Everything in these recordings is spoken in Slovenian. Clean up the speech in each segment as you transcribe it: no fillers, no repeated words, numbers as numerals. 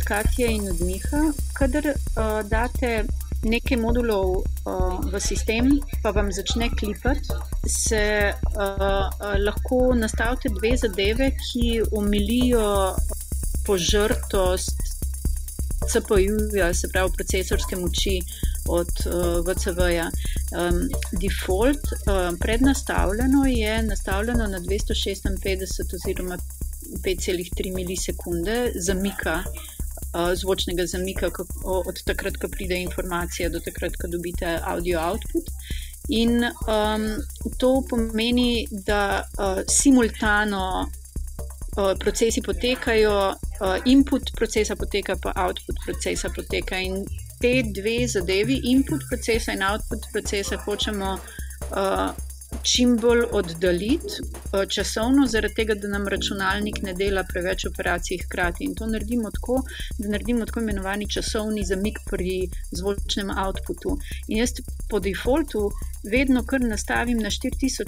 Katja in od Miha, kadar date nekaj modulov v sistem, pa vam začne klipati, se lahko nastavite dve zadeve, ki omilijo požrtost CPU-ja, se pravi procesorske moči od VCV-ja. Default prednastavljeno je nastavljeno na 256 oziroma 5,3 milisekunde zamika, zvočnega zamika od takrat, ko pride informacija, do takrat, ko dobite audio output. In to pomeni, da simultano procesi potekajo, input procesa poteka, pa output procesa poteka. In te dve zadevi, input procesa in output procesa, hočemo čim bolj oddaljiti časovno, zaradi tega, da nam računalnik ne dela preveč operacij hkrati. In to naredimo tako, da naredimo tako imenovani časovni zamik pri zvočnem outputu. In jaz po defaultu vedno kar nastavim na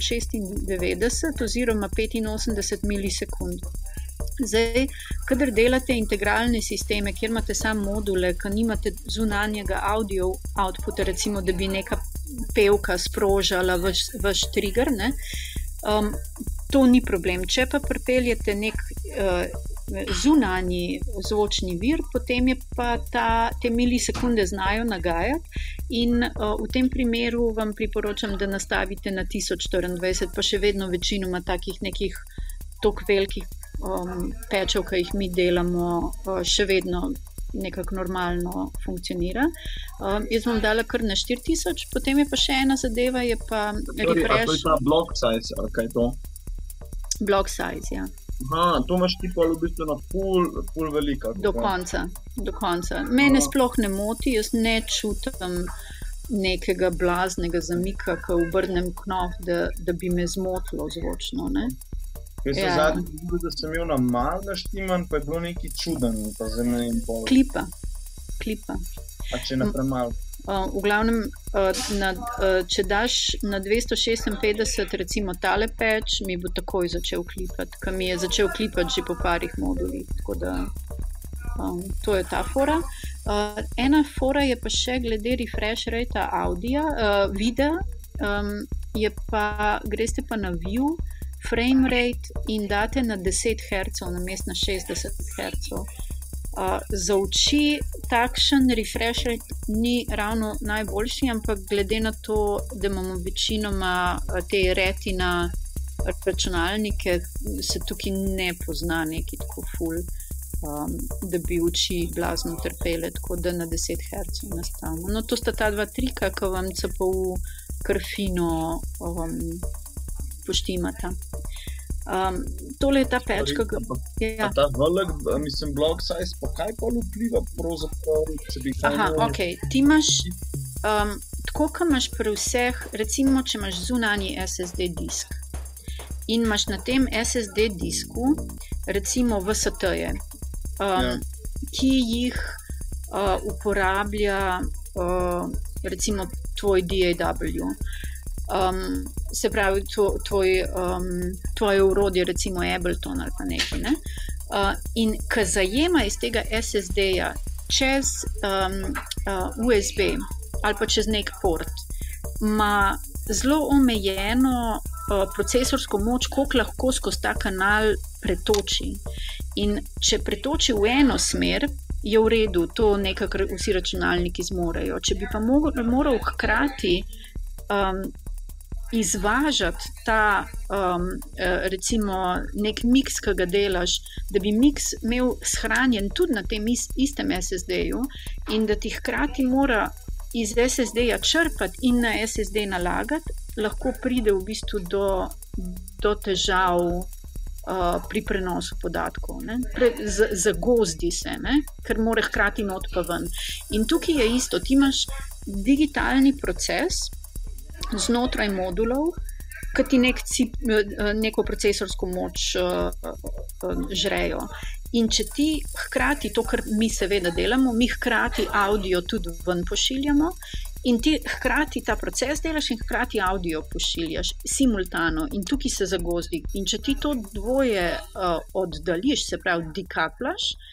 4096 oziroma 85 milisekund. Zdaj, kadar delate integralne sisteme, kjer imate samo module, ki nimate zunanjega audio outputa, recimo, da bi neka pevka sprožala vaš trigger, ne? To ni problem. Če pa pripeljete nek zunanji zvočni vir, potem je pa te milisekunde znajo nagajati in v tem primeru vam priporočam, da nastavite na 1024, pa še vedno večinoma takih nekih toliko velikih pečev, ki jih mi delamo, še vedno nekako normalno funkcionira. Jaz bom dala kar na 4000, potem je pa še ena zadeva, je pa refresh. A to je ta block size, ali kaj je to? Block size, ja. Aha, to imaš ti pa v bistvu na ful velika. Do konca. Mene sploh ne moti, jaz ne čutim nekega blaznega zamika, ko obrnem knof, da bi me zmotilo zvočno, ne? Jaz sem zadnji videl, da sem imel na mal naštiman, pa je bilo nekaj čuden, pa zdaj ne vem pol. Klipa. A če na premal? V glavnem, če daš na 256 recimo tale patch, mi bo takoj začel klipati, ker mi je začel klipati že po parih modulih, tako da to je ta fora. Ena fora je pa še glede refresh rate videa, greste pa na view, frame rate in date na 10 Hz namesto na 60 Hz. Za oči takšen refresh rate ni ravno najboljši, ampak glede na to, da imamo večinoma te retina računalnike, se tukaj ne pozna neki tako ful, da bi oči blazno trpele, tako da na 10 Hz nastavimo. No, to sta ta dva trika, ki vam CPU kar fino poštimata. Tole je ta patch, ki ga... A ta velik, mislim, block size, pa kaj pa vpliva pravzaprav, če bi kaj... Aha, okej. Ti imaš, tako kot imaš pri vseh, recimo, če imaš zunanji SSD disk in imaš na tem SSD disku, recimo VST-je, ki jih uporablja, recimo, tvoj DAW. Se pravi, tvoje urodje, recimo Ableton ali pa nekaj, ne? In ko zajema iz tega SSD-ja čez USB ali pa čez nek port, ima zelo omejeno procesorsko moč, koliko lahko skozi ta kanal pretoči. In če pretoči v eno smer, je v redu, to nekaj, kar vsi računalniki zmorejo. Če bi pa moral hkrati izvažati ta, recimo, nek miks, ki ga delaš, da bi miks imel shranjen tudi na tem istem SSD-ju in da ti hkrati mora iz SSD-ja črpati in na SSD nalagati, lahko pride v bistvu do težav pri prenosu podatkov, ne? Zagozdi se, ne? Ker mora hkrati not pa ven. In tukaj je isto, ti imaš digitalni proces znotraj modulov, ki ti neko procesorsko moč žrejo. In če ti hkrati, to, kar mi seveda delamo, mi hkrati audio tudi ven pošiljamo in ti hkrati ta proces delaš in hkrati audio pošiljaš simultano in tukaj se zagozdi. In če ti to dvoje oddališ, se pravi dekaplaš,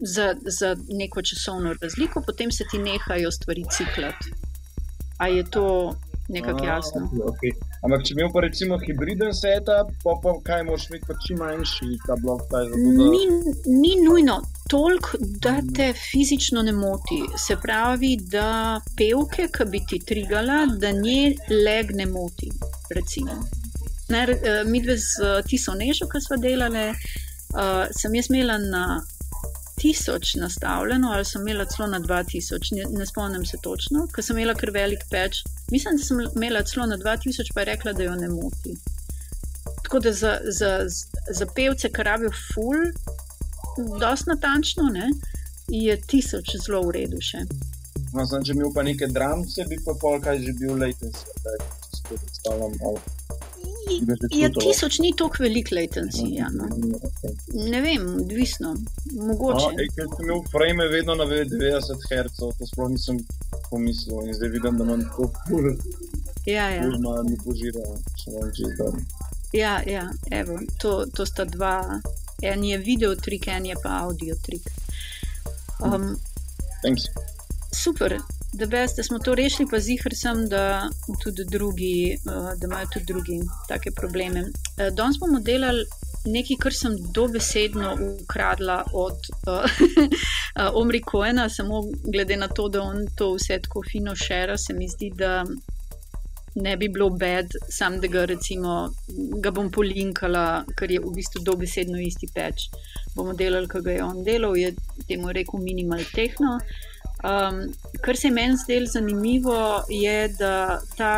za neko časovno razliko, potem se ti nehajo stvari ciklati. A je to nekako jasno? Okay. Ampak če imel pa recimo hibriden setup, pa kaj moraš imeti pa čim manjši ta blok? Ni nujno toliko, da te fizično ne moti. Se pravi, da pevke, ki bi ti trigala, da nje leg ne moti, recimo. Midve z Tiso Nežo, ki sva delale, sem jaz imela na 1000 nastavljeno, ali sem imela celo na 2000, ne spomnim se točno, ker sem imela kar velik peč. Mislim, da sem imela celo na 2000, pa je rekla, da jo ne moti. Tako da za pevce, ki rabijo ful, dosti natančno, ne, je 1000 zelo v redu še. No, sem, če imel pa neke dramce, bi pa pol kaj že bil latency, da predstavljam malo. Ja, 1000 ni toliko velik latency, ja, no. Ne vem, odvisno, mogoče. Ker sem imel frame vedno na 90 Hz, to sploh nisem pomislil in zdaj vidim, da imam tako ful. Ja. Ful mi požira, če vam čez dan. Ja, evo, to sta dva, en je video trik, en je pa audio trik. Thanks. Super. Da smo to rešili, pa ziher sem, da tudi drugi, da imajo tudi drugi take probleme. Danes bomo delali nekaj, kar sem dobesedno ukradla od Omri Cohena, samo glede na to, da on to vse tako fino šera, se mi zdi, da ne bi bilo bad, sam da ga bom polinkala, ker je v bistvu dobesedno isti patch. Bomo delali, kar ga je on delal, je temu rekel minimal techno. Kar se je meni zdelo zanimivo, je, da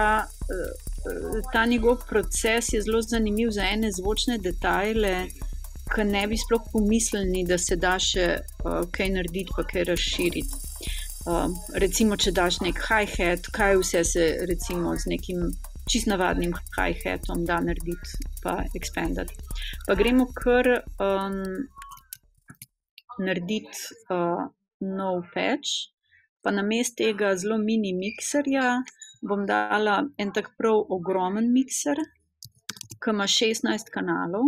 ta njegov proces je zelo zanimiv za ene zvočne detajle, ki ne bi sploh pomislili, da se da še kaj narediti, pa kaj razširiti. Recimo, če daš nek hi-hat, kaj vse se recimo z nekim čist navadnim hi-hatom da narediti, pa expandati. Pa gremo kar narediti nov patch. Pa namesto tega zelo mini mikserja bom dala en tak prav ogromen mikser, ki ima 16 kanalov.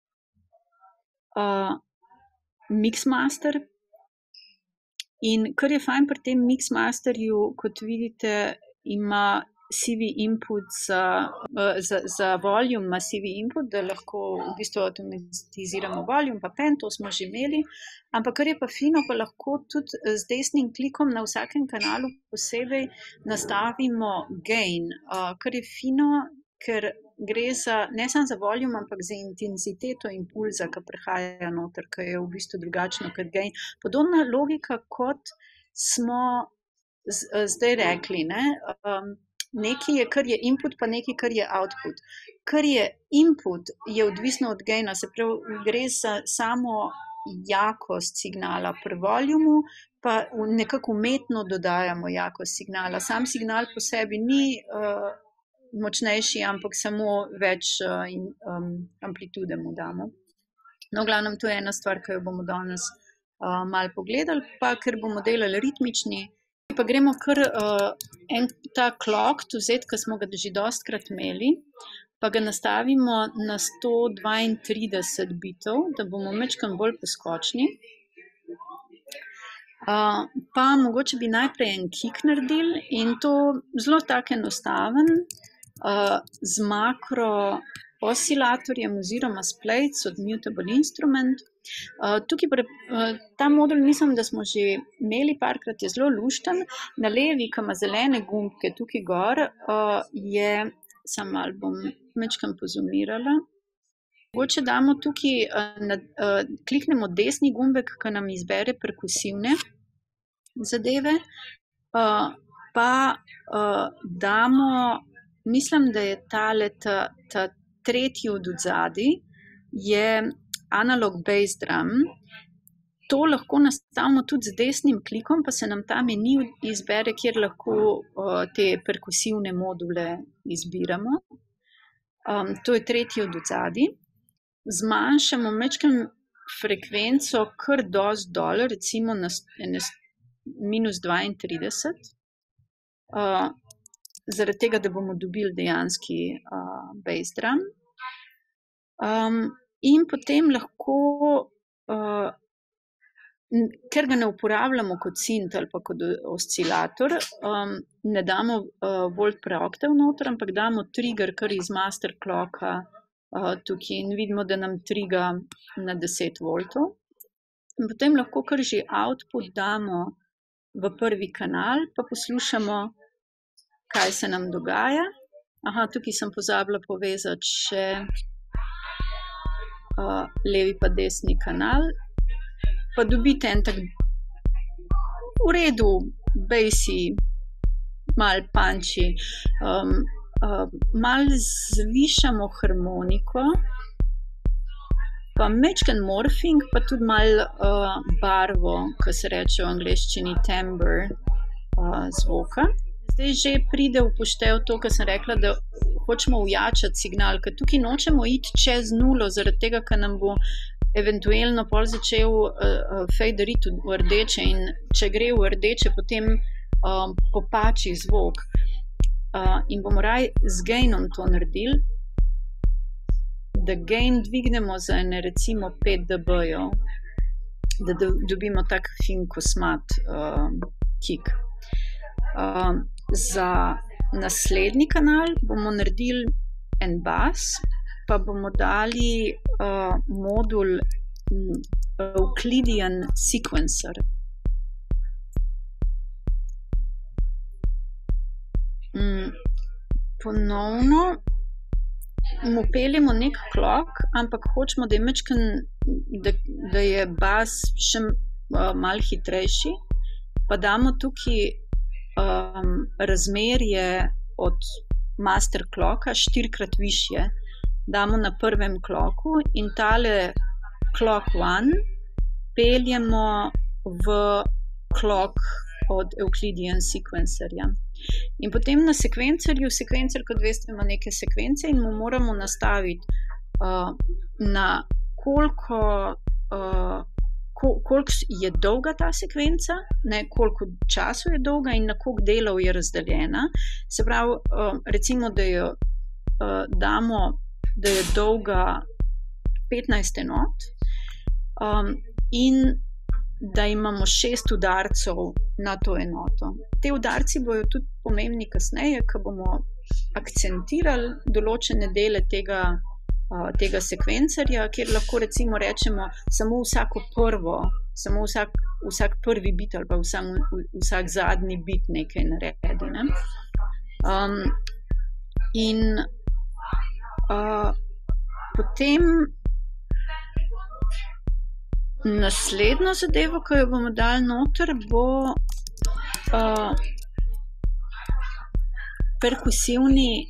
Mixmaster. In kar je fajn pri tem mixmasterju, kot vidite, ima CV input za volume, ima CV input, da lahko v bistvu automatiziramo volume, pa pen, to smo že imeli. Ampak kar je pa fino, pa lahko tudi z desnim klikom na vsakem kanalu posebej nastavimo gain, kar je fino, ker gre ne samo za volume, ampak za intenziteto impulza, ki prihaja noter, ki je v bistvu drugačno kot gain. Podobna logika, kot smo zdaj rekli, ne? Nekaj je, kar je input, pa nekaj, kar je output. Kar je input, je odvisno od gaina, se pravi, gre za samo jakost signala pri volumu, pa nekako umetno dodajamo jakost signala. Sam signal po sebi ni močnejši, ampak samo več amplitude mu damo. No, v glavnem, to je ena stvar, ki jo bomo danes malo pogledali, pa ker bomo delali ritmični, pa gremo kar ta clock vzeti, ki smo ga že dostikrat imeli, pa ga nastavimo na 132 bitov, da bomo majčkeno bolj poskočni. Pa mogoče bi najprej en kick naredili in to zelo tak enostaven z makro oscilatorjem oziroma s plates od Mutable Instrument. Tukaj ta modul mislim, da smo že imeli parkrat, je zelo lušten. Na levi, ki ima zelene gumbke tukaj gor, je, samo malo bom majčkeno pozumirala. Mogoče damo tukaj, kliknemo desni gumbek, ki nam izbere perkusivne zadeve, pa damo, mislim, da je ta tretji od odzadaj, je analog bass drum. To lahko nastavimo tudi z desnim klikom, pa se nam ta meni izbere, kjer lahko te perkusivne module izbiramo. To je tretji od odzadaj. Zmanjšamo majčkeno frekvenco kar dosti dol, recimo na -32, zaradi tega, da bomo dobili dejanski bass drum. In potem lahko ker ga ne uporabljamo kot synth ali pa kot oscilator, ne damo volt preoktav noter, ampak damo trigger kar iz master clocka tukaj in vidimo, da nam triga na 10 voltov. In potem lahko kar že output damo v prvi kanal, pa poslušamo, kaj se nam dogaja. Aha, tukaj sem pozabila povezati še levi pa desni kanal. Pa dobite en tak v redu, bassy, mal punchy. Mal zvišamo harmoniko, pa majčken morphing, pa tudi mal barvo, ki se reče v angleščini timbre zvoka. Zdaj že pride v poštev to, kar sem rekla, da hočemo ujačati signal, ker tukaj nočemo iti čez nulo, zaradi tega, ker nam bo eventualno pol začel faderiti v rdeče in če gre v rdeče, potem popači zvok. In bomo raj z gainom to naredili, da gain dvignemo za recimo 5 dB-jev, da dobimo tak fin kosmat kick. Za naslednji kanal bomo naredili en bas, pa bomo dali modul Euclidean sequencer. Ponovno mu peljemo nek clock, ampak hočemo, da je majčken, da je bas še malo hitrejši, pa damo tukaj razmerje od master clocka 4-krat višje. Damo na prvem clocku in tale clock 1 peljemo v clock od Euclidean sequencerja. In potem na sekvencerju, sekvencer, kot veste, ima neke sekvence in mu moramo nastaviti na koliko je dolga ta sekvenca, ne koliko času je dolga in na koliko delov je razdeljena. Se pravi, recimo, da jo damo, da je dolga 15 enot in da imamo 6 udarcev na to enoto. Te udarci bojo tudi pomembni kasneje, ko bomo akcentirali določene dele tega sekvencerja, kjer lahko recimo rečemo samo vsako prvo, samo vsak prvi bit ali pa vsak zadnji bit nekaj naredi. Ne? In potem naslednjo zadevo, ki jo bomo dali noter, bo perkusivni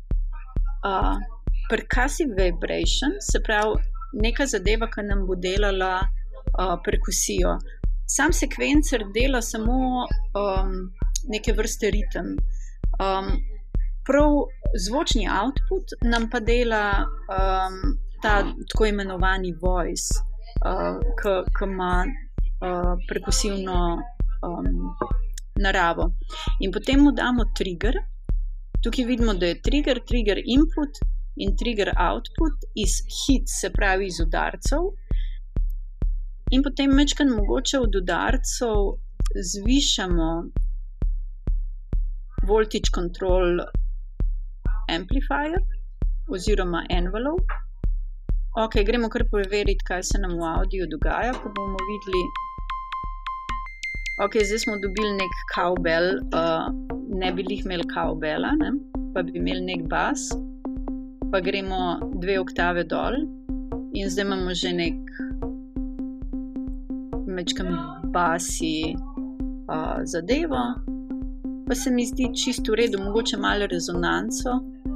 percussive vibration, se pravi neka zadeva, ki nam bo delala perkusijo. Sam sekvencer dela samo neke vrste ritem. Prav zvočni output nam pa dela ta tako imenovani voice, ki ima perkusivno naravo. In potem mu damo trigger. Tukaj vidimo, da je trigger input in trigger output iz hit, se pravi iz udarcev. In potem majčkeno mogoče od udarcev zvišamo voltage control amplifier oziroma envelope. Ok, gremo kar preveriti, kaj se nam v audiju dogaja, pa bomo videli. Ok, zdaj smo dobili nek cowbell, ne bi lih imeli cowbella, ne? Pa bi imeli nek bas, pa gremo 2 oktave dol in zdaj imamo že nek majčken basi zadevo, pa se mi zdi čisto v redu, mogoče malo rezonanco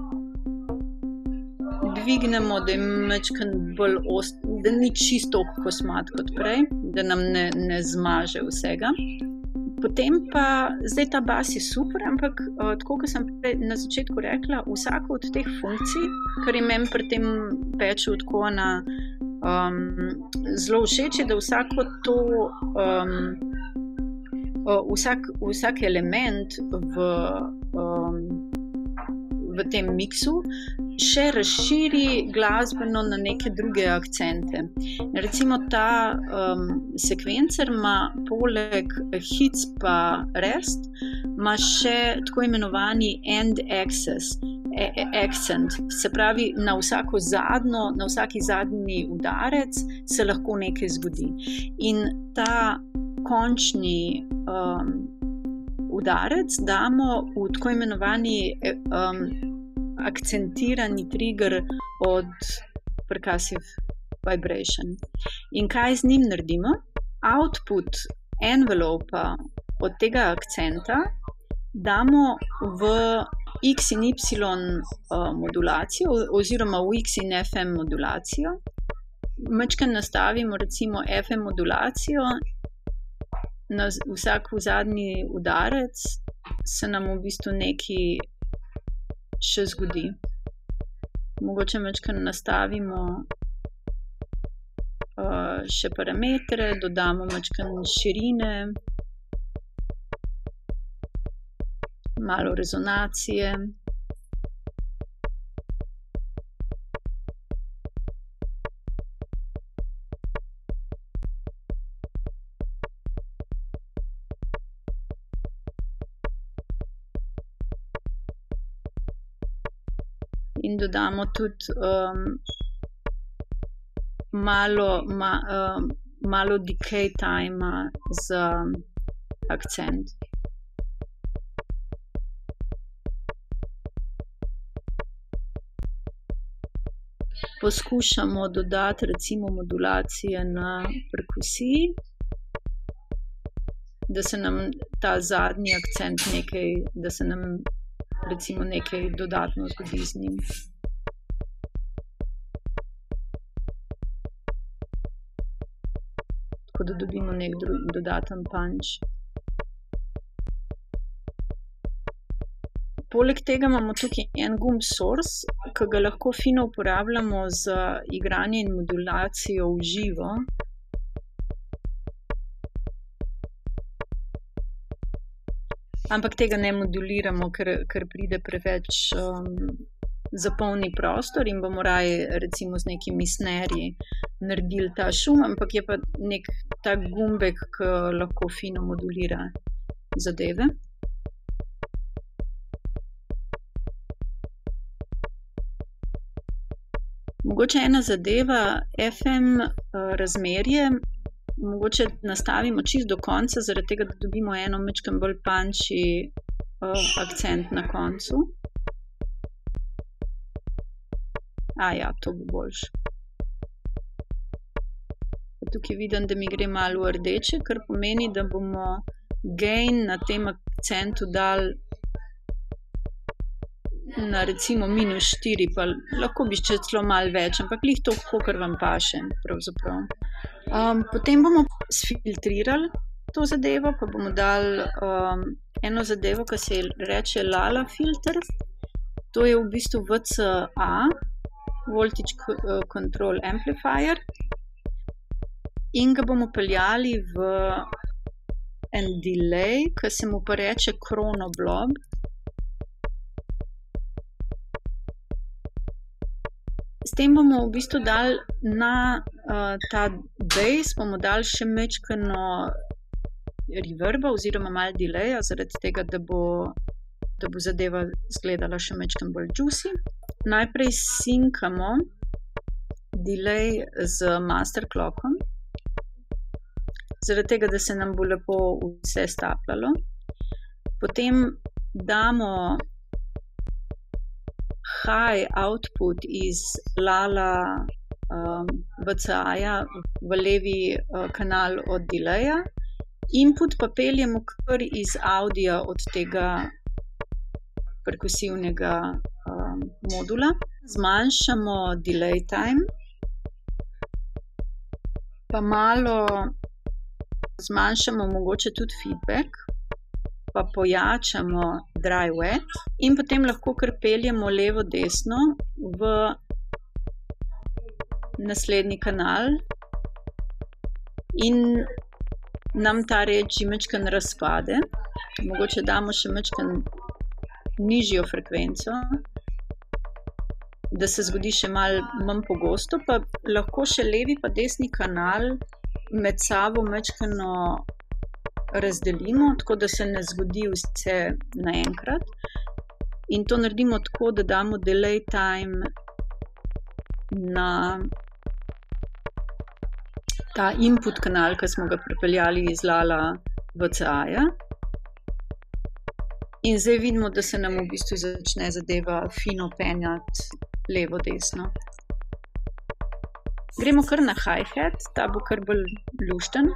dvignemo, da je majčken bolj da ni čisto kosmat kot prej, da nam ne zmaže vsega. Potem pa, zdaj ta bas je super, ampak tako, kot sem prej na začetku rekla, vsako od teh funkcij, kar je meni pri tem patchu tako na zelo všeč, je, da vsako to vsak element v tem miksu še razširi glasbeno na neke druge akcente. Recimo ta sekvencer ima poleg hits pa rest, ima še tako imenovani end accent, se pravi na vsaki zadnji udarec se lahko nekaj zgodi. In ta končni udarec damo v tako imenovani akcentirani trigger od percussive vibration. In kaj z njim naredimo? Output envelopa od tega akcenta damo v X in Y modulacijo oziroma v X in FM modulacijo. Majčkeno nastavimo recimo FM modulacijo, na vsak zadnji udarec se nam v bistvu nekaj še zgodi. Mogoče majčkeno nastavimo še parametre, dodamo majčkeno širine, malo rezonacije. In dodamo tudi malo decay time za akcent. Poskušamo dodati recimo modulacije na perkusiji, da se nam ta zadnji akcent da se nam recimo nekaj dodatno zgodi z njim. Tako da dobimo nek dodaten punch. Poleg tega imamo tukaj en gumb source, ki ga lahko fino uporabljamo za igranje in modulacijo v živo. Ampak tega ne moduliramo, ker pride preveč zapolni prostor in bomo raje recimo z nekimi snerji naredili ta šum, ampak je pa nek tak gumbek, ki lahko fino modulira zadeve. Mogoče ena zadeva, FM razmerje, mogoče nastavimo čisto do konca, zaradi tega, da dobimo eno majčkeno bolj punchy akcent na koncu. Ja, to bo boljše. Tukaj vidim, da mi gre malo v rdeče, kar pomeni, da bomo gain na tem akcentu dali na recimo -4, pa lahko bi še celo malo več, ampak glih to, kakor vam paše, pravzaprav. Potem bomo sfiltrirali to zadevo, pa bomo dali eno zadevo, ki se reče Lala filter. To je v bistvu VCA, Voltage Control Amplifier, in ga bomo peljali v en delay, ki se mu pa reče Chrono Blob. S tem bomo v bistvu dali na ta bass, bomo dali še majčkeno reverba oziroma malo delaya, zaradi tega, da bo zadeva izgledala še majčkeno bolj juicy. Najprej sinkamo delay z master clockom, zaradi tega, da se nam bo lepo vse stapljalo. Potem damo high output iz Lala VCA-ja v levi kanal od delaya. Input pa peljemo kar iz audija od tega perkusivnega modula. Zmanjšamo delay time, pa malo zmanjšamo mogoče tudi feedback, pa pojačamo dry wet in potem lahko kar peljemo levo-desno v naslednji kanal in nam ta reč majčkeno razpade. Mogoče damo še majčkeno nižjo frekvenco, da se zgodi še malo manj pogosto, pa lahko še levi pa desni kanal med sabo mečkano razdelimo, tako da se ne zgodi vse naenkrat. In to naredimo tako, da damo delay time na ta input kanal, ki smo ga pripeljali iz Lala VCA-ja. In zdaj vidimo, da se nam v bistvu začne zadeva fino penjati levo, desno. Gremo kar na hi-hat, ta bo kar bolj lušten.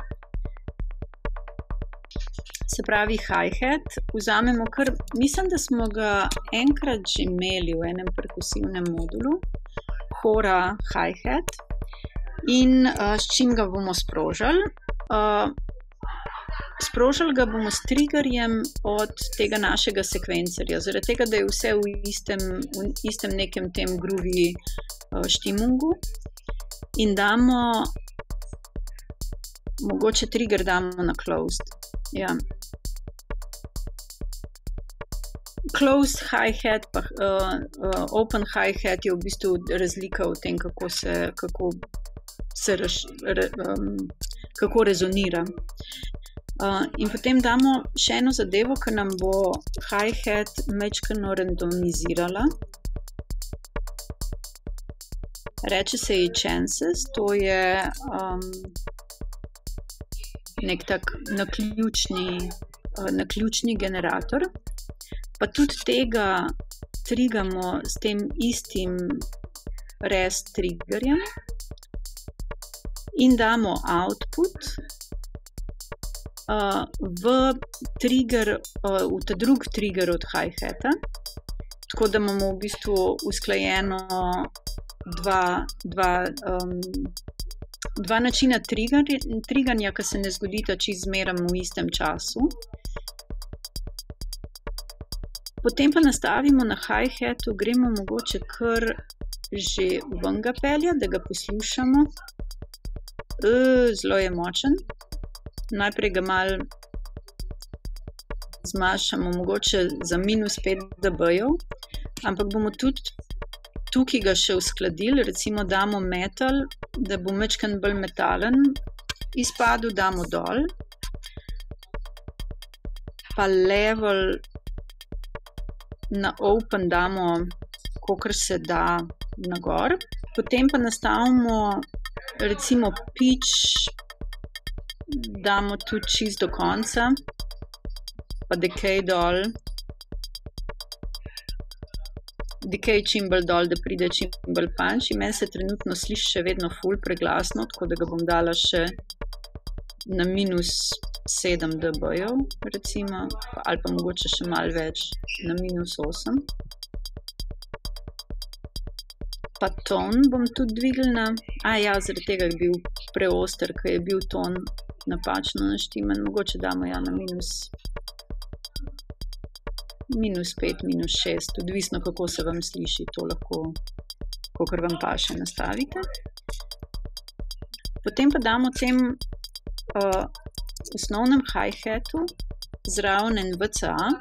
Se pravi hi-hat, vzamemo kar, mislim, da smo ga enkrat že imeli v enem perkusivnem modulu, Hora hi-hat, in s čim ga bomo sprožili. Sprožili ga bomo s triggerjem od tega našega sekvencerja, zaradi tega, da je vse v istem nekem tem groovy štimungu. In damo, mogoče trigger damo na closed. Ja. Closed hi-hat pa open hi-hat je v bistvu razlika v tem, kako rezonira. In potem damo še eno zadevo, ki nam bo hi-hat mečkano randomizirala. Reče se ji chances, to je nek tak naključni generator. Pa tudi tega trigamo s tem istim rest triggerjem in damo output v ta drug trigger od hi-hata, tako da imamo v bistvu usklajeno dva načina triganja, ki se ne zgodita čisto zmeraj v istem času. Potem pa nastavimo na hi-hatu, gremo mogoče kar že ven ga pelja, da ga poslušamo. Zelo je močen. Najprej ga malo zmanjšamo, mogoče za -5 dB-jev, ampak bomo tudi tukaj ga še uskladili, recimo damo metal, da bo majčkeno bolj metalen izpadel, damo dol, pa level na open damo, kolikor se da na gor, potem pa nastavimo recimo pitch, damo tudi čisto do konca, pa decay dol, decay čim bolj dol, da pride čim bolj punch. Meni se trenutno sliši še vedno ful preglasno, tako da ga bom dala še na -7 dB-jev, recimo, ali pa mogoče še malo več, na -8. Pa ton bom tudi dvignila, zaradi tega je bil preoster, ker je bil ton napačno naštiman, mogoče damo na -5, -6, odvisno kako se vam sliši, to lahko, kakor vam paše, nastavite. Potem pa damo tem osnovnem hi-hatu zraven en VCA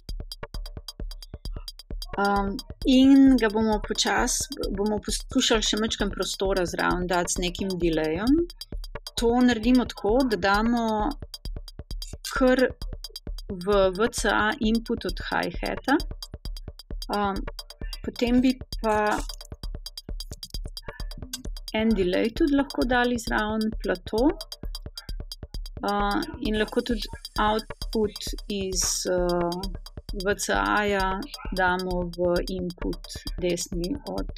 in ga bomo poskušali še majčkeno prostora zraven dati z nekim delayem. To naredimo tako, da damo kar v VCA input od hi-hata, potem bi pa en delay tudi lahko dali zraven, plato, in lahko tudi output iz VCA-ja damo v input desni od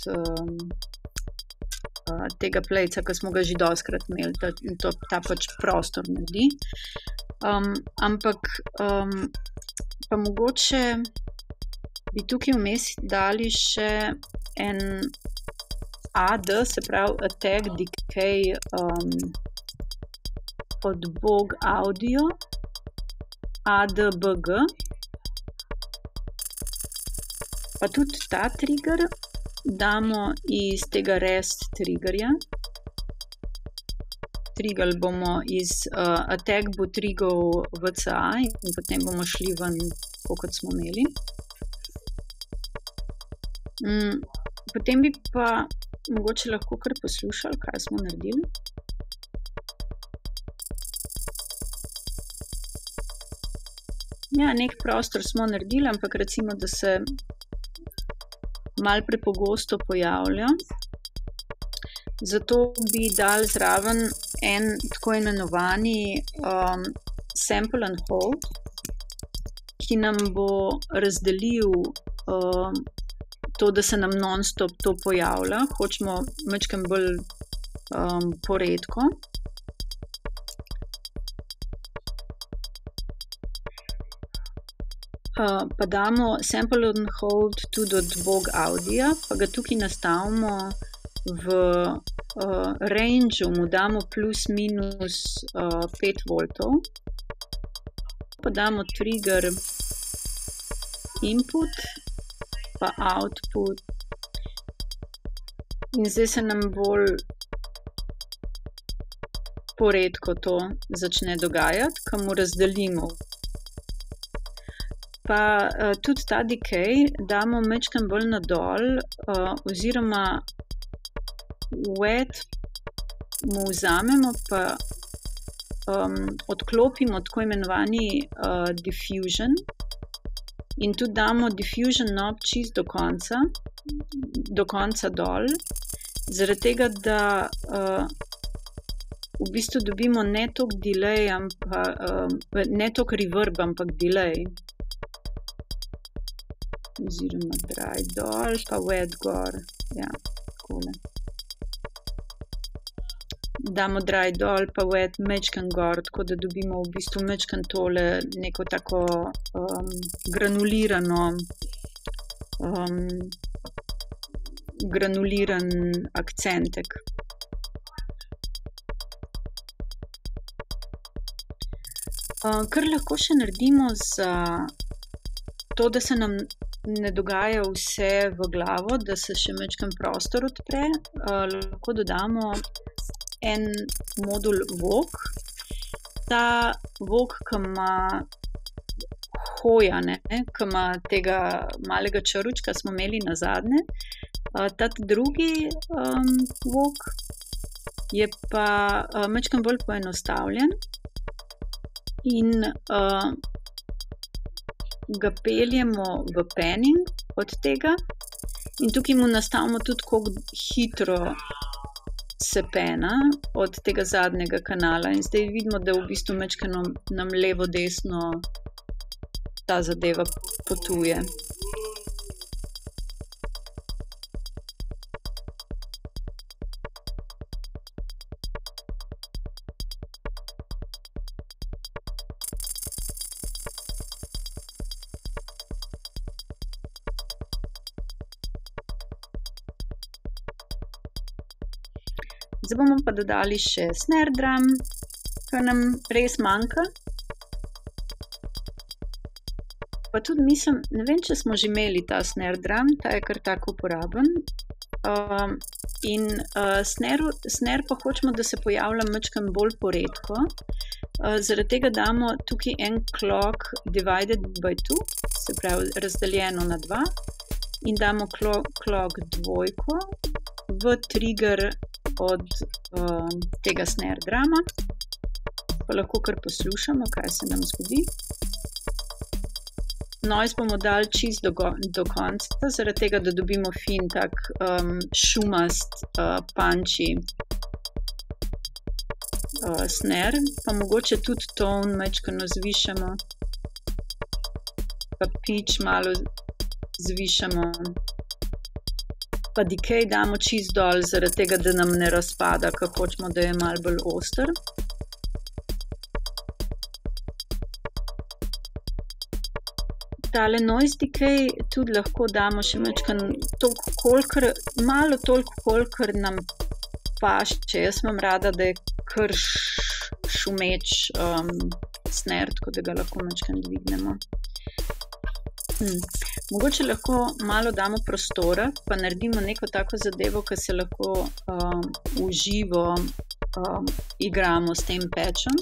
tega playca, ki smo ga že dostikrat imeli, ta pač prostor naredi. Ampak pa mogoče bi tukaj vmes dali še en AD, se pravi Attack Decay od Bog Audio, ADBG, pa tudi ta trigger damo iz tega rest triggerja. Triggerali bomo iz Attack bo triggal VCA in potem bomo šli ven, kot smo imeli. Potem bi pa mogoče lahko kar poslušali, kaj smo naredili. Ja, nek prostor smo naredili, ampak recimo, da se malo prepogosto pojavlja. Zato bi dali zraven en tako imenovani sample and hold, ki nam bo razdelil to, da se nam non-stop to pojavlja. Hočemo majčkeno bolj poredko. Pa damo sample and hold tudi od Bog Audija, pa ga tukaj nastavimo v range, mu damo plus minus 5 voltov. Pa damo trigger input, pa output. In zdaj se nam bolj poredko to začne dogajati, ko mu razdelimo. Pa tudi ta decay damo majčkeno bolj nadol, oziroma wet mu vzamemo, pa odklopimo tako imenovani diffusion in tudi damo diffusion knob čist do konca dol, zaradi tega, da v bistvu dobimo ne toliko delay, ne toliko reverb, ampak delay. Oziroma dry dol, pa wet gor. Ja, takole. Damo dry dol, pa wet majčkeno gor, tako da dobimo v bistvu majčkeno tole neko tako granuliran akcentek. Kar lahko še naredimo za to, da se nam ne dogaja vse v glavo, da se še majčkeno prostor odpre, lahko dodamo en modul VOOC. Ta VOOC, ki ima hoja, ki ima tega malega čaručka, smo imeli nazadnje. Ta drugi VOOC je pa majčkeno bolj poenostavljen in ga peljemo v panning od tega in tukaj mu nastavimo tudi, koliko hitro se pena od tega zadnjega kanala in zdaj vidimo, da v bistvu majčkeno nam levo-desno ta zadeva potuje. Zdaj bomo pa dodali še snare drum, ki nam res manjka. Pa tudi mislim, ne vem, če smo že imeli ta snare drum, ta je kar tako uporaben. In snare pa hočemo, da se pojavlja majčkeno bolj poredko. Zaradi tega damo tukaj en clock divided by 2, se pravi razdeljeno na 2, in damo clock dvojko v trigger od tega snare drama, pa lahko kar poslušamo, kaj se nam zgodi. Noise bomo dali čist do konca, zaradi tega, da dobimo fin tak šumast, punchy snare, pa mogoče tudi tone majčkeno zvišamo, pa pitch malo zvišamo. Pa decay damo čist dol, zaradi tega, da nam ne razpada, ko hočemo, da je malo bolj oster. Tale noise decay tudi lahko damo še majčkeno malo toliko, kolikor nam paše. Jaz imam rada, da je kar šumeč snare, tako da ga lahko majčkeno dvignemo. Mogoče lahko malo damo prostora, pa naredimo neko tako zadevo, ki se lahko v živo igramo s tem patchom.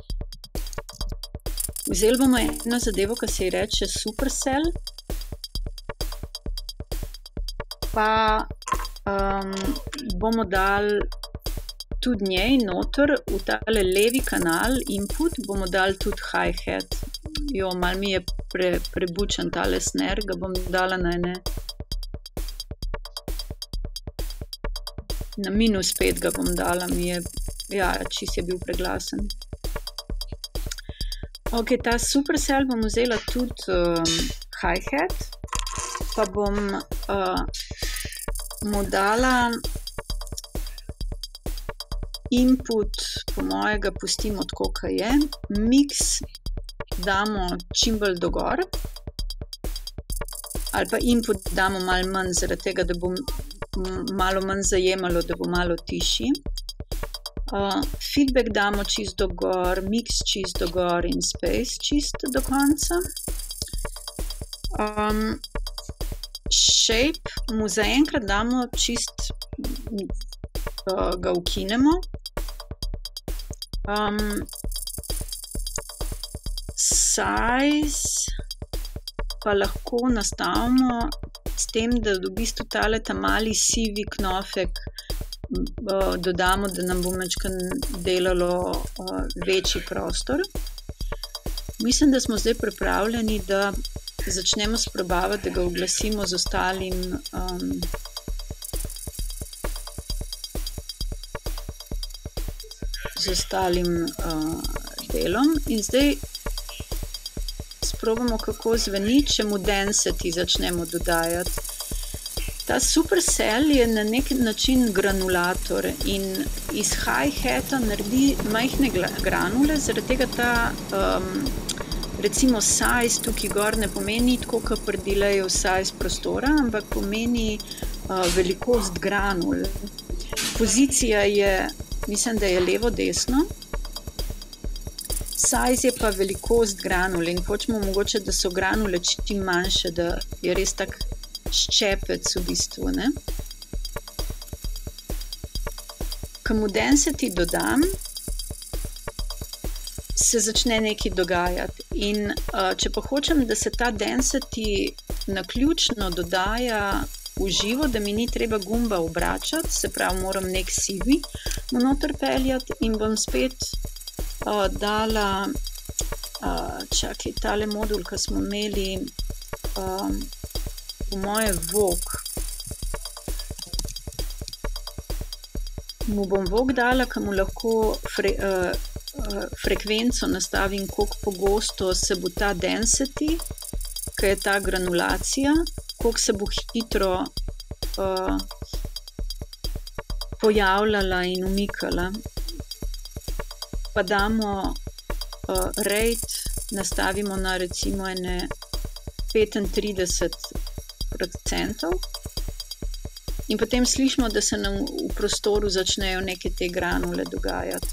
Vzeli bomo eno zadevo, ki se ji reče Supercell, pa bomo dali tudi njej noter v tale levi kanal input, bomo dali tudi hi-hat. Malo mi je prebučen tale snare, ga bom dala na -5 ga bom dala, čist je bil preglasen. Ok, ta Supercell bom vzela tudi hi-hat, pa bom mu dala input, po mojega pustimo tako, kaj je, mix damo čim bolj do gor, ali pa input damo malo manj, zaradi tega, da bo malo manj zajemalo, da bo malo tišji. Feedback damo čist do gor, mix čist do gor in space čist do konca. Shape mu zaenkrat damo čist, ga ukinemo. Size pa lahko nastavimo s tem, da v bistvu tale ta mali sivi knofek dodamo, da nam bo majčkeno delalo večji prostor. Mislim, da smo zdaj pripravljeni, da začnemo sprobavati, da ga uglasimo z ostalim delom. In zdaj sprobamo, kako zveni, če mu density začnemo dodajati. Ta Supercell je na nek način granulator in iz hi-hata naredi majhne granule, zaradi tega ta recimo size tukaj gor ne pomeni tako, kot pri delayu size prostora, ampak pomeni velikost granul. Pozicija je, mislim, da je levo-desno. Size je pa velikost granul in hočemo mogoče, da so granule čim manjše, da je res tak ščepec v bistvu, ne. Ko mu density dodam, se začne nekaj dogajati. In če pa hočem, da se ta density naključno dodaja v živo, da mi ni treba gumba obračati, se pravi, moram nek CV mu noter peljati in bom spet dala, čakaj, tale modul, ki smo imeli, po moje VOOC. Mu bom VOOC dala, ki mu lahko frekvenco nastavim, koliko pogosto se bo ta density, ki je ta granulacija, koliko se bo hitro pojavljala in umikala. Pa damo rate, nastavimo na recimo 35%. In potem slišimo, da se nam v prostoru začnejo neke te granule dogajati.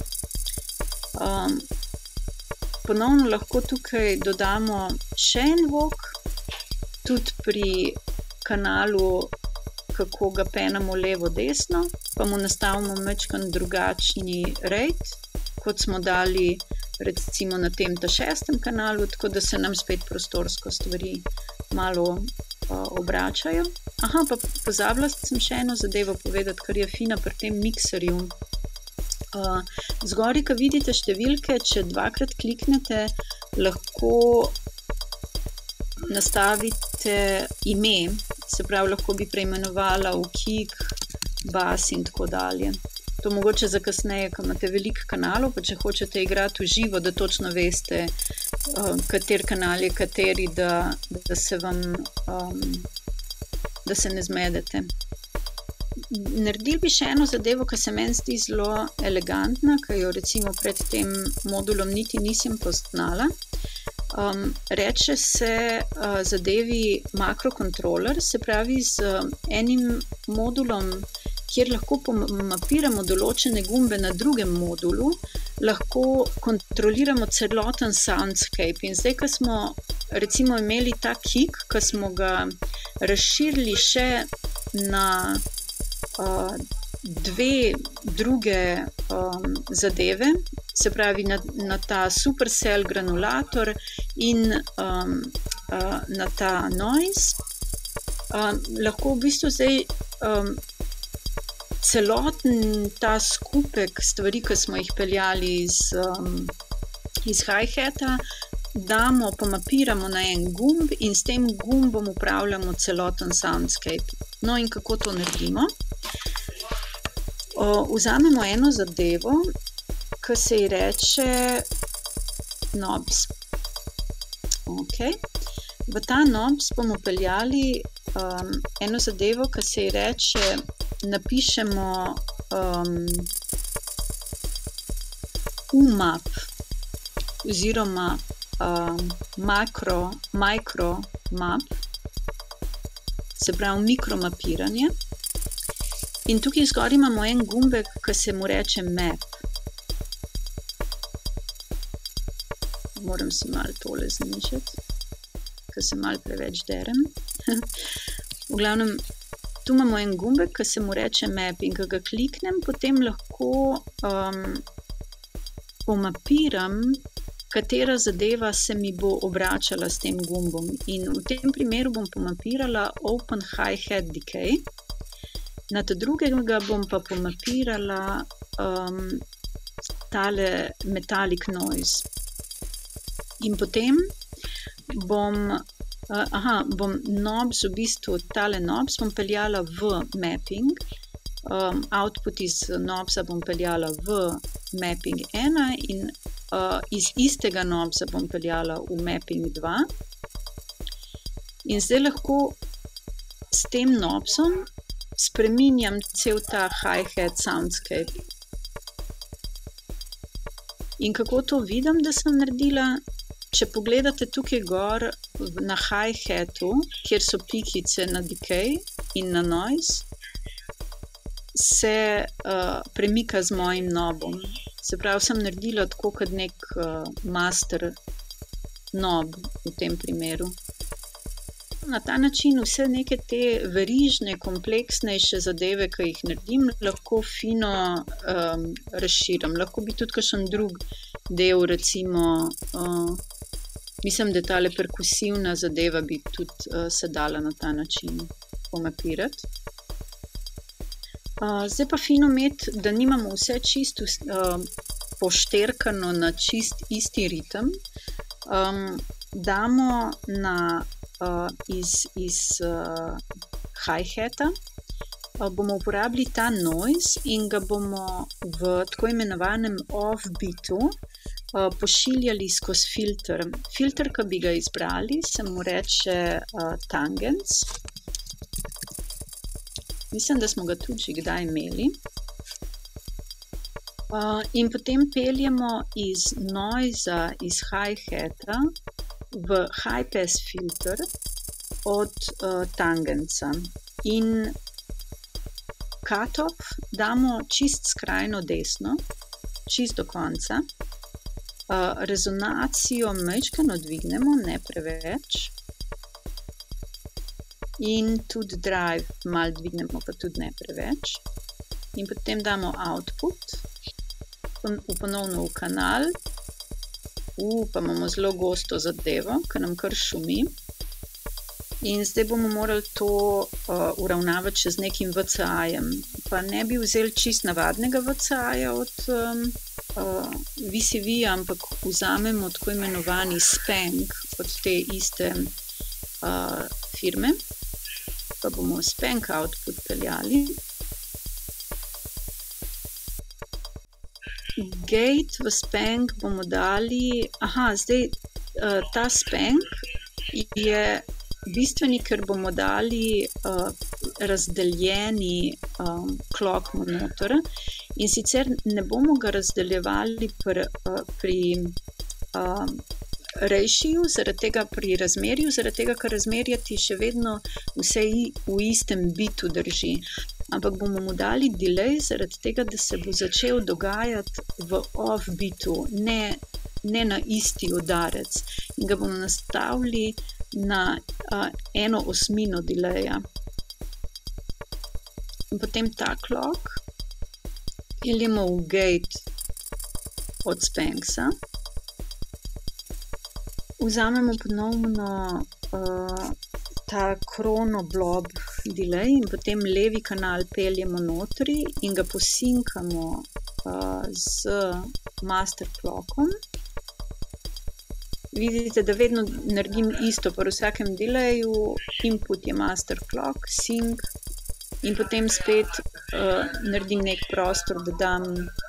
Ponovno lahko tukaj dodamo še en VOOC, tudi pri kanalu, kako ga penamo levo-desno, pa mu nastavimo majčkeno drugačni rate, kot smo dali recimo na tem ta 6. kanalu, tako da se nam spet prostorsko stvari malo obračajo. Aha, pa pozabila sem še eno zadevo povedati, kar je fina pri tem mikserju. Zgori, ko vidite številke, če dvakrat kliknete, lahko nastavite ime, se pravi, lahko bi preimenovala v kick, bas in tako dalje. To mogoče za kasneje, ko imate veliko kanalov, pa če hočete igrati v živo, da točno veste, kater kanal je kateri, da se vam, da se ne zmedete. Naredili bi še eno zadevo, ki se meni zdi zelo elegantna, ki jo recimo pred tem modulom niti nisem poznala. Reče se zadevi makrokontroler, se pravi z enim modulom, kjer lahko mapiramo določene gumbe na drugem modulu, lahko kontroliramo celoten soundscape. In zdaj, ko smo recimo imeli ta kick, ko smo ga razširili še na dve druge zadeve, se pravi na ta Supercell granulator in na ta noise, lahko v bistvu zdaj celoten ta skupek stvari, ki smo jih peljali iz hi-hata, damo, pomapiramo na en gumb in s tem gumbom upravljamo celoten soundscape. No in kako to naredimo? Vzamemo eno zadevo, ki se ji reče knobs. Okay. V ta knobs bomo peljali eno zadevo, ki se ji reče, napišemo umap oziroma micro map, se pravi mikromapiranje. In tukaj zgoraj imamo en gumbek, ki se mu reče map. Moram si malo tole znižati, ker se malo preveč derem. V glavnem, tu imamo en gumbek, ki se mu reče map in ko ga kliknem, potem lahko pomapiram, katera zadeva se mi bo obračala s tem gumbom. In v tem primeru bom pomapirala Open Hi-Hat Decay. Na ta drugega bom pa pomapirala tale Metallic Noise. In potem bom knobs, v bistvu tale knobs bom peljala v mapping, output iz knobsa bom peljala v mapping 1 in iz istega knobsa bom peljala v mapping 2. In zdaj lahko s tem knobsom spreminjam cel ta hi-hat soundscape. In kako to vidim, da sem naredila? Če pogledate tukaj gor na hi-hatu, kjer so pikice na decay in na noise, se premika z mojim knobom. Se pravi, sem naredila tako kot nek master knob v tem primeru. Na ta način vse neke te verižne, kompleksnejše zadeve, ki jih naredim, lahko fino razširim. Lahko bi tudi kakšen drug del, recimo, mislim, da tale perkusivna zadeva bi tudi se dala na ta način pomapirati. Zdaj pa fino imeti, da nimamo vse čisto pošterkano na čist isti ritem. Damo na iz hi-hata, bomo uporabili ta noise in ga bomo v tako imenovanem off-beatu pošiljali skozi filter. Filter, ki bi ga izbrali, se mu reče Tangens. Mislim, da smo ga tudi že kdaj imeli. In potem peljemo iz noisa, iz hi-hata v high-pass filter od Tangensa. In cut-off damo čist skrajno desno, čist do konca. Rezonacijo majčkeno dvignemo, ne preveč. In tudi drive malo dvignemo, pa tudi ne preveč. In potem damo output, ponovno v kanal, pa imamo zelo gosto zadevo, ki nam kar šumi. In zdaj bomo morali to uravnavati še z nekim VCA-jem. Pa ne bi vzeli čist navadnega VCA-ja od VCV-ja, ampak vzamemo tako imenovani Spank od te iste firme. Pa bomo Spank output peljali. Gate v Spank bomo dali, zdaj ta Spank je bistveni, ker bomo dali razdeljeni clock monitor in sicer ne bomo ga razdeljevali pri ratio, zaradi tega pri razmerju, zaradi tega, ker razmerje ti še vedno vse v istem bitu drži. Ampak bomo mu dali delay zaradi tega, da se bo začel dogajati v off-bitu, ne na isti udarec. In ga bomo nastavili na 1/8 delaya. In potem ta clock peljemo v gate od Spanksa. Vzamemo ponovno ta chronoblob delay in potem levi kanal peljemo notri in ga posinkamo z master clockom. Vidite, da vedno naredim isto, pri vsakem delayu, input je master clock, sync in potem spet naredim nek prostor, da dam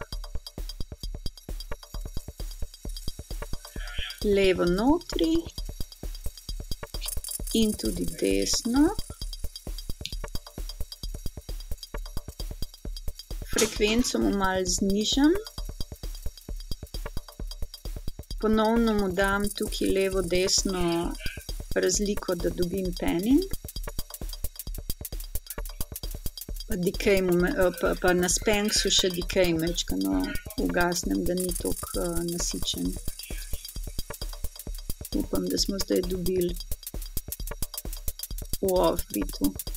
levo notri in tudi desno. Frekvenco mu malo znižam. Ponovno mu dam tukaj levo-desno razliko, da dobim panning. Pa na Spanksu še decay mečkano ugasnem, da ni toliko nasičen. Upam, da smo zdaj dobili v offbeatu.